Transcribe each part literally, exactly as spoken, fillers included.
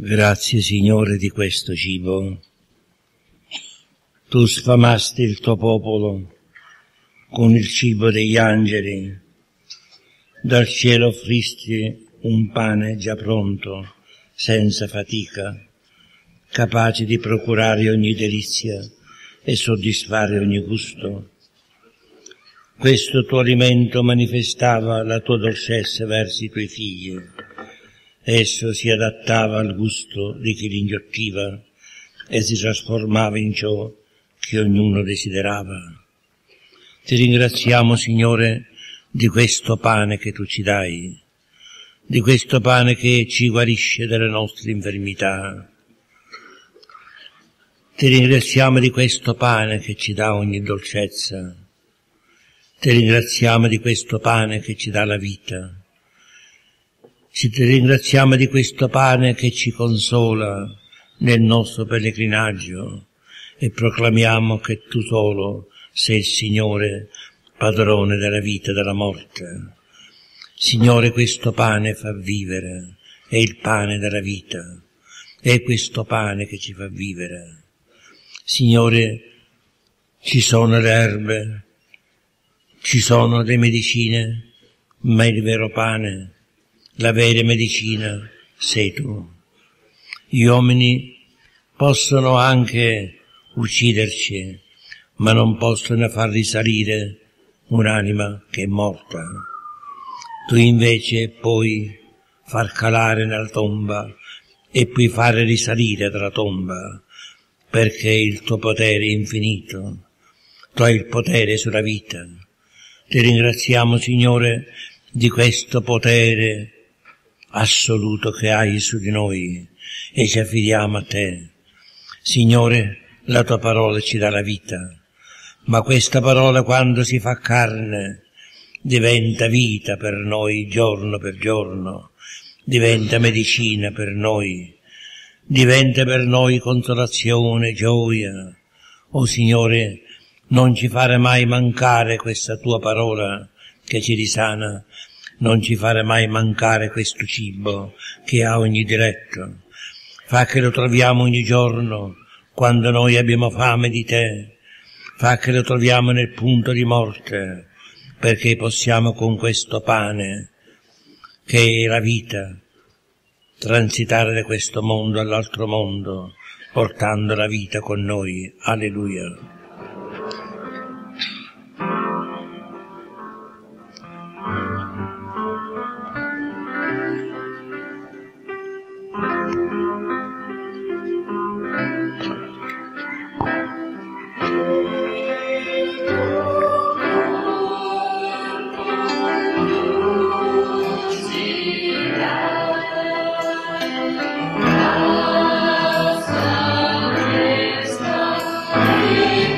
Grazie, Signore, di questo cibo. Tu sfamasti il tuo popolo con il cibo degli angeli. Dal cielo offristi un pane già pronto, senza fatica, capace di procurare ogni delizia e soddisfare ogni gusto. Questo tuo alimento manifestava la tua dolcezza verso i tuoi figli. Esso si adattava al gusto di chi l'inghiottiva e si trasformava in ciò che ognuno desiderava. Ti ringraziamo, Signore, di questo pane che tu ci dai, di questo pane che ci guarisce dalle nostre infermità. Ti ringraziamo di questo pane che ci dà ogni dolcezza. Ti ringraziamo di questo pane che ci dà la vita. Ci ti ringraziamo di questo pane che ci consola nel nostro pellegrinaggio e proclamiamo che tu solo sei il Signore, padrone della vita e della morte. Signore, questo pane fa vivere, è il pane della vita, è questo pane che ci fa vivere. Signore, ci sono le erbe, ci sono le medicine, ma il vero pane, la vera medicina sei tu. Gli uomini possono anche ucciderci, ma non possono far risalire un'anima che è morta. Tu invece puoi far calare nella tomba e puoi fare risalire dalla tomba, perché il tuo potere è infinito. Tu hai il potere sulla vita. Ti ringraziamo, Signore, di questo potere assoluto che hai su di noi e ci affidiamo a te. Signore, la tua parola ci dà la vita, ma questa parola quando si fa carne diventa vita per noi giorno per giorno, diventa medicina per noi, diventa per noi consolazione, gioia. Oh Signore, non ci fare mai mancare questa tua parola che ci risana, non ci fare mai mancare questo cibo che ha ogni diletto. Fa che lo troviamo ogni giorno quando noi abbiamo fame di te. Fa che lo troviamo nel punto di morte, perché possiamo con questo pane, che è la vita, transitare da questo mondo all'altro mondo, portando la vita con noi. Alleluia. Amen.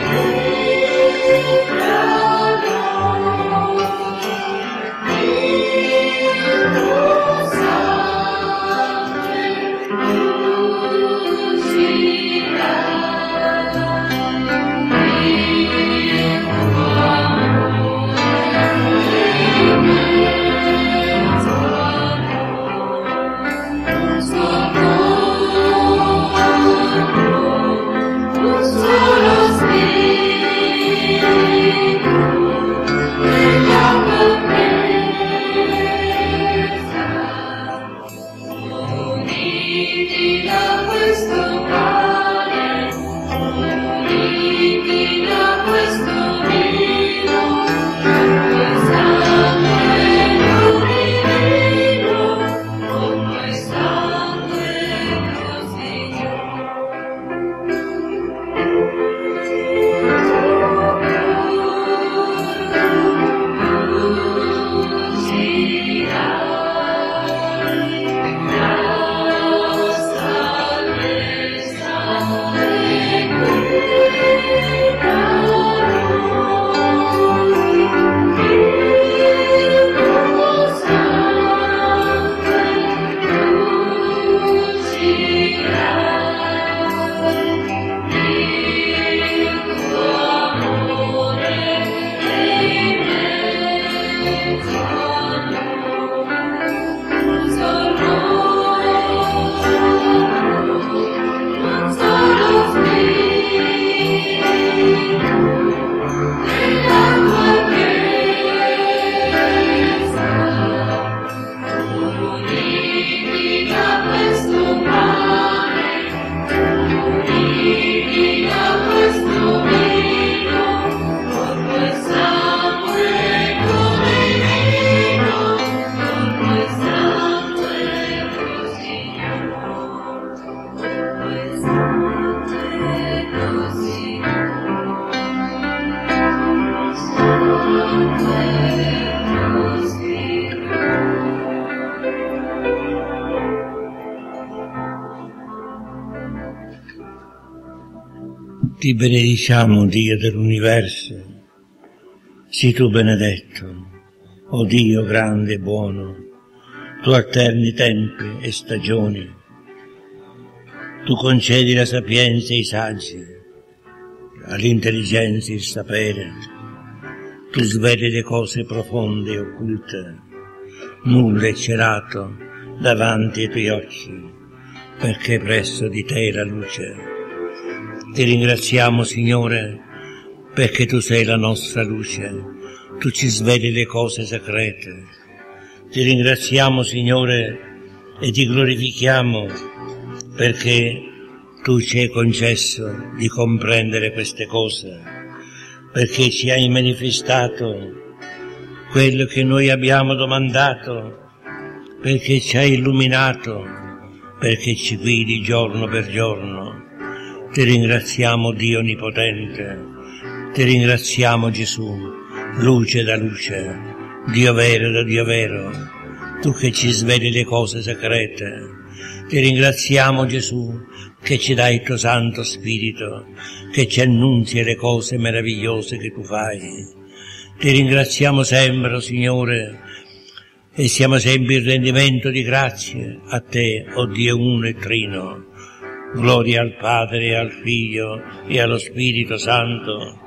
Ti benediciamo, Dio dell'universo, sii tu benedetto, o Dio grande e buono, tu alterni tempi e stagioni, tu concedi la sapienza ai saggi, all'intelligenza il sapere, tu sveli le cose profonde e occulte, nulla è celato davanti ai tuoi occhi, perché presso di te la luce. Ti ringraziamo, Signore, perché tu sei la nostra luce, tu ci sveli le cose segrete. Ti ringraziamo, Signore, e ti glorifichiamo perché tu ci hai concesso di comprendere queste cose, perché ci hai manifestato quello che noi abbiamo domandato, perché ci hai illuminato, perché ci guidi giorno per giorno. Ti ringraziamo, Dio Onnipotente, ti ringraziamo, Gesù, luce da luce, Dio vero da Dio vero, tu che ci sveli le cose segrete. Ti ringraziamo, Gesù, che ci dai il tuo Santo Spirito, che ci annunzia le cose meravigliose che tu fai. Ti ringraziamo sempre, oh Signore, e siamo sempre in rendimento di grazie a te, o oh Dio uno e trino. Gloria al Padre, al Figlio e allo Spirito Santo.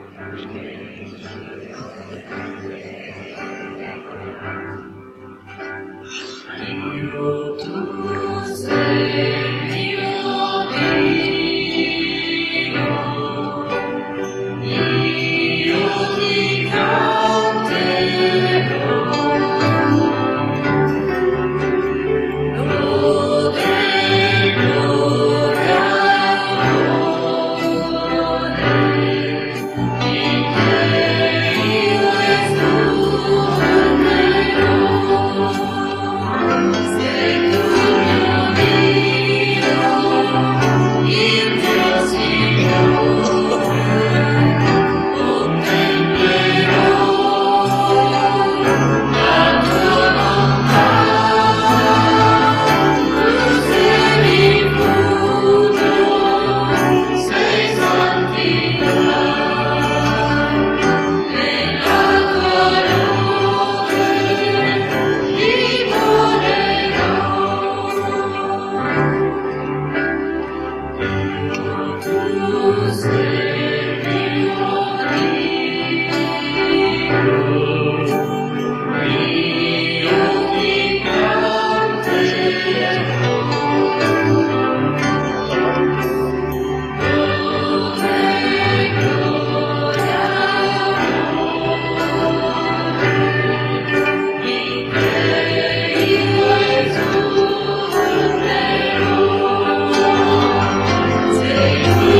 Dio, tu sei Dio, Dio, io ti canterò. Sei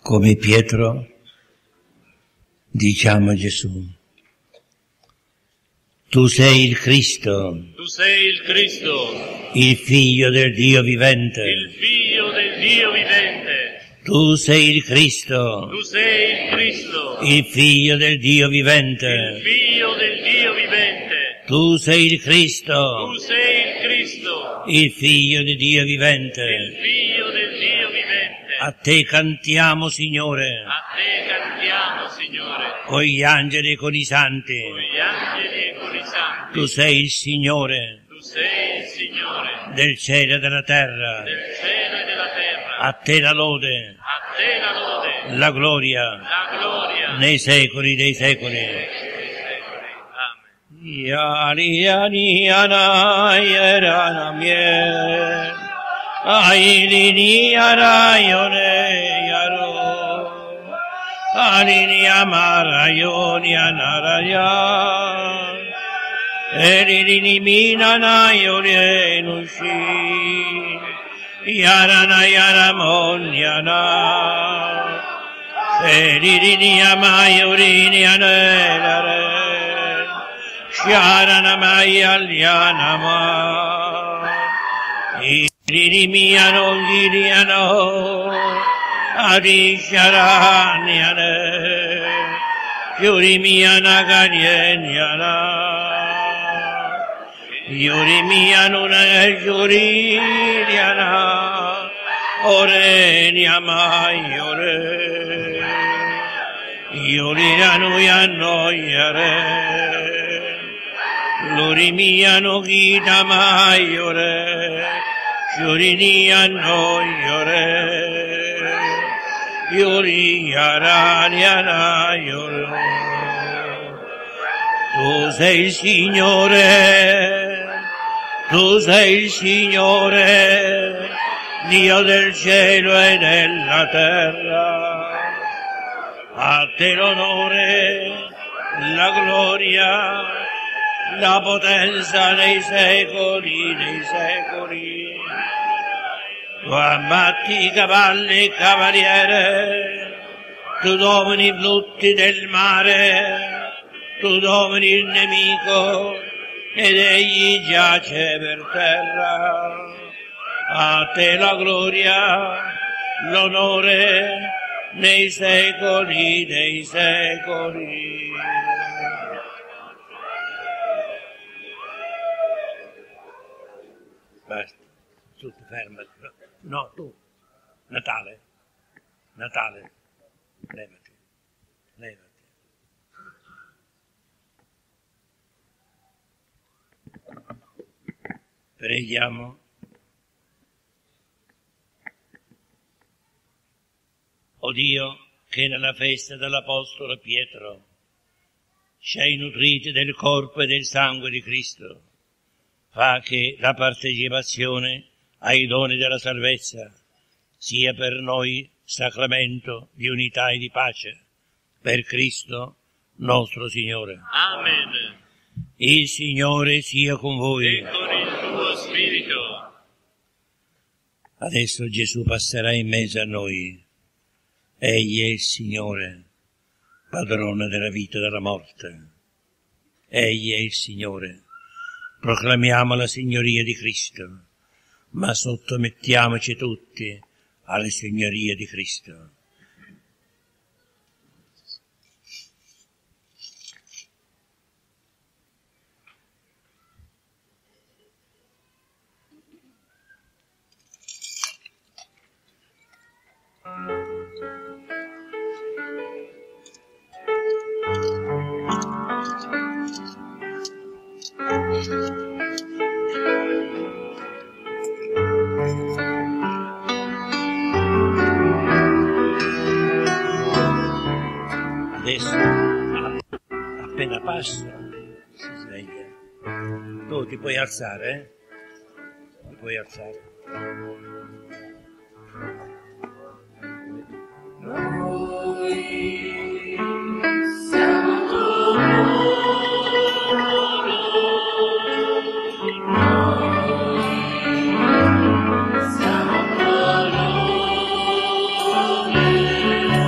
Come Pietro, diciamo a Gesù: tu sei il Cristo, Tu sei il Cristo, il Figlio del Dio vivente. il Figlio del Dio vivente. Tu sei il Cristo, Tu sei il Cristo, il Figlio del Dio il vivente. Figlio del Dio vivente. Tu sei il Cristo, Tu sei il Cristo, il Figlio di Dio il vivente. Figlio del Dio vivente. A te cantiamo, Signore, A te cantiamo, Signore, con gli angeli e con i santi. con gli angeli e con i santi. Tu sei il Signore Tu sei il Signore del cielo e della terra. del cielo e della terra. A te la lode, A te la lode, la gloria, la gloria nei secoli dei secoli. nei secoli. Amen. Yari yani yana yerana mie, ailini yara yone yaro, alini amara yoni anaraya, elini minana yore nushi, yarana yaramon yana, elini amayorini anelare. Sharana Maya Lianama Irimiano Giriano Adi Sharaniane Yurimiana Ganyana Yurimiano Juriana Oreniama Yore Yuriano Yano Yare Lurimiano Gita Maiore, Yuriniano Yore, Yuriaraniana Yore. Tu sei il Signore, tu sei il Signore, Dio del cielo e della terra. A te l'onore, la gloria, la potenza nei secoli dei secoli. Tu ammatti i cavalli e cavaliere, tu domini i flutti del mare, tu domini il nemico ed egli giace per terra. A te la gloria, l'onore nei secoli dei secoli. Basta, tutto fermati. No, tu, Natale, Natale, levati, levati. Preghiamo. O Dio, che nella festa dell'Apostolo Pietro ci hai nutriti del corpo e del sangue di Cristo, fa che la partecipazione ai doni della salvezza sia per noi sacramento di unità e di pace, per Cristo nostro Signore. Amen. Il Signore sia con voi. E con il tuo spirito. Adesso Gesù passerà in mezzo a noi. Egli è il Signore, padrone della vita e della morte. Egli è il Signore. Proclamiamo la signoria di Cristo, ma sottomettiamoci tutti alla signoria di Cristo. Adesso, appena passa, si sveglia. Tu ti puoi alzare, eh? Ti puoi alzare. Noi siamo coloro, noi siamo coloro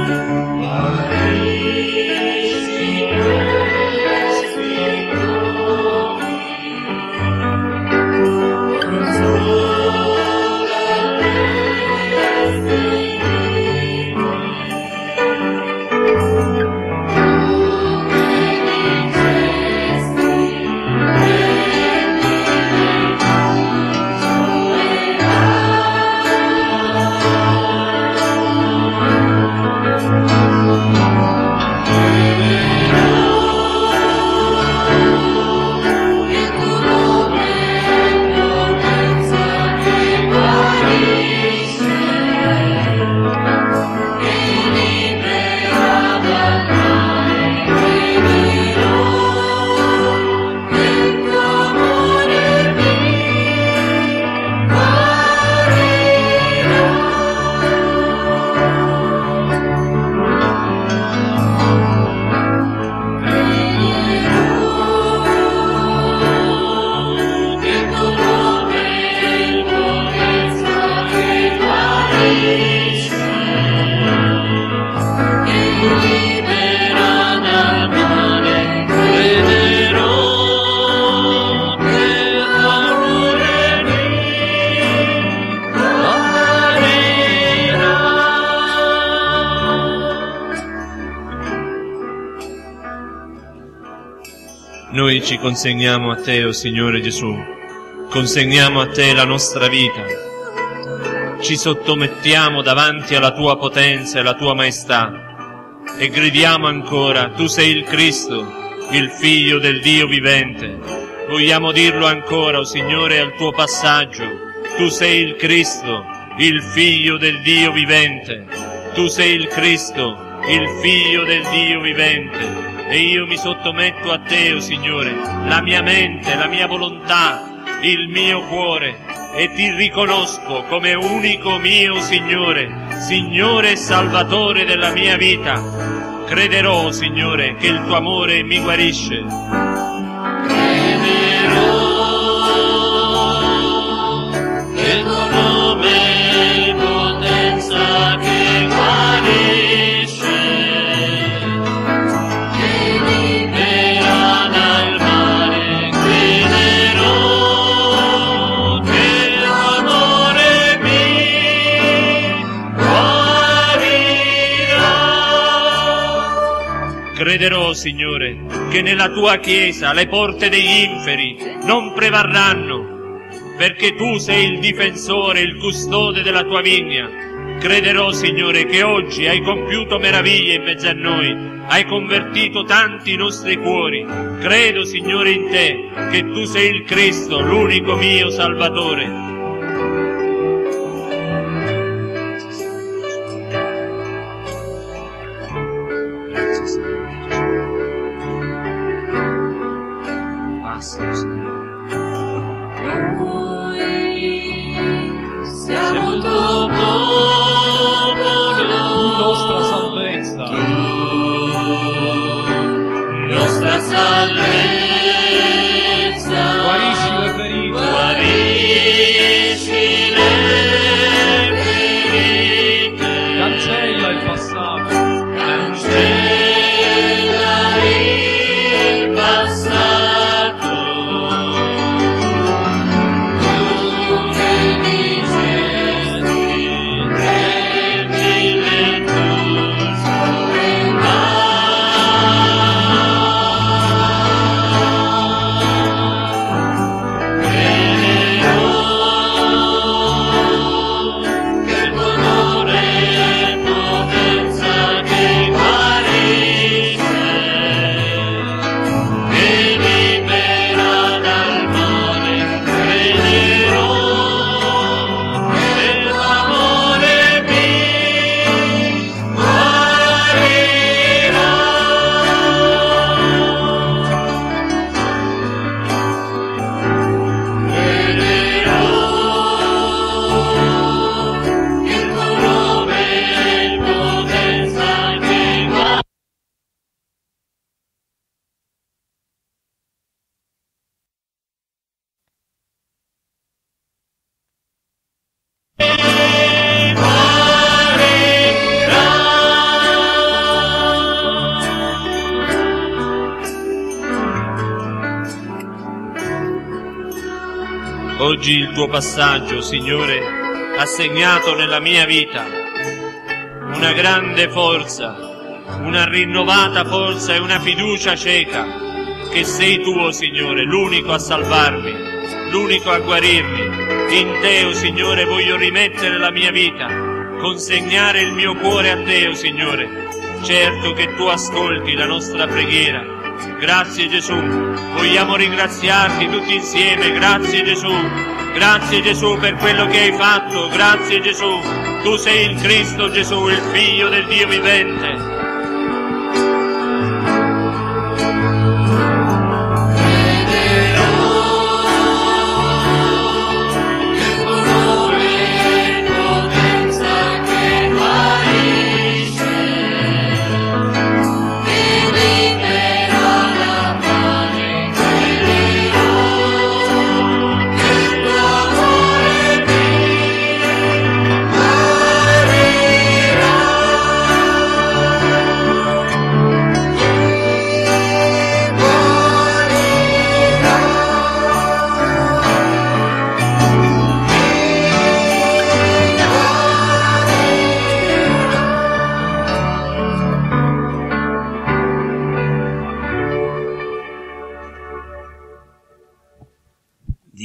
Noi ci consegniamo a Te, o Signore Gesù, consegniamo a Te la nostra vita, ci sottomettiamo davanti alla Tua potenza e alla Tua maestà e gridiamo ancora: Tu sei il Cristo, il Figlio del Dio vivente. Vogliamo dirlo ancora, o Signore, al Tuo passaggio: Tu sei il Cristo, il Figlio del Dio vivente. Tu sei il Cristo, il Figlio del Dio vivente. E io mi sottometto a Te, o Signore, la mia mente, la mia volontà, il mio cuore, e Ti riconosco come unico mio Signore, Signore e Salvatore della mia vita. Crederò, Signore, che il Tuo amore mi guarisce. Crederò che il Tuo nome è potenza che guarisce, che libera dal male. Crederò che il Tuo amore mi guarirà. Crederò, Signore, che nella Tua Chiesa le porte degli inferi non prevarranno, perché Tu sei il difensore, il custode della Tua vigna. Crederò, Signore, che oggi hai compiuto meraviglie in mezzo a noi, hai convertito tanti nostri cuori. Credo, Signore, in Te, che Tu sei il Cristo, l'unico mio Salvatore. Siamo tuo popolo, nostra salvezza, nostra salvezza. guarisci le ferite, Guarisci le ferite, cancella il passato, cancella il passato. Tu che dicesti nel milletuso e che il Tuo amore è potenza che guarisce, che libera dal male. Crederò che il Tuo amore mi guarirà. Che il Tuo nome è potenza che guarisce. Oggi il Tuo passaggio, Signore, ha segnato nella mia vita una grande forza, una rinnovata forza e una fiducia cieca che sei Tu, o Signore, l'unico a salvarmi, l'unico a guarirmi. In Te, o Signore, voglio rimettere la mia vita, consegnare il mio cuore a Te, o Signore. Certo che Tu ascolti la nostra preghiera. Grazie Gesù, vogliamo ringraziarti tutti insieme. Grazie Gesù, grazie Gesù per quello che hai fatto. Grazie Gesù, Tu sei il Cristo Gesù, il Figlio del Dio vivente.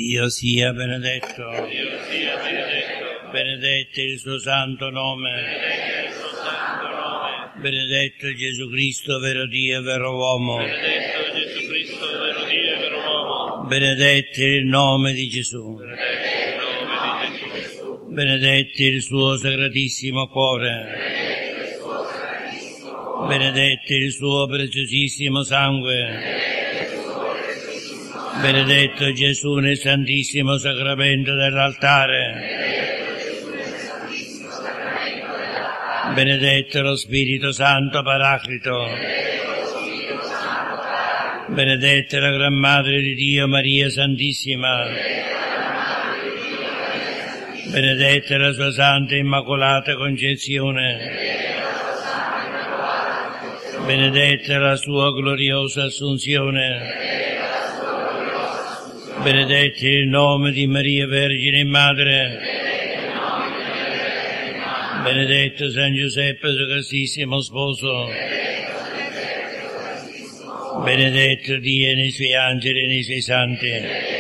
Dio sia benedetto, Dio sia benedetto, benedetto il suo santo nome, benedetto il suo santo nome, benedetto Gesù Cristo, vero Dio e vero uomo, benedetto Gesù Cristo, vero Dio e vero uomo, benedetto il nome di Gesù, benedetto il nome di Gesù, benedetto il suo sacratissimo cuore, benedetto il suo preziosissimo sangue, benedetto Gesù nel santissimo sacramento dell'altare, benedetto lo Spirito Santo Paraclito, benedetta la Gran Madre di Dio Maria Santissima, benedetta la sua Santa Immacolata Concezione, benedetta la sua gloriosa Assunzione, benedetto il nome di Maria Vergine Madre, benedetto San Giuseppe suo castissimo sposo, benedetto Dio nei suoi angeli e nei suoi santi.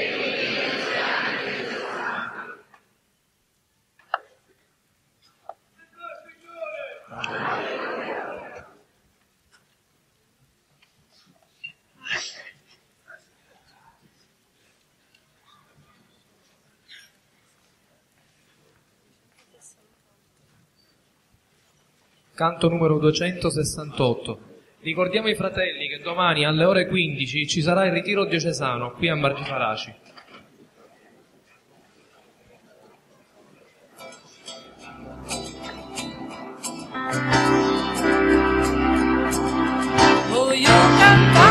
Canto numero duecentosessantotto. Ricordiamo i fratelli che domani alle ore quindici ci sarà il ritiro diocesano qui a Margifaraci. Voglio cantare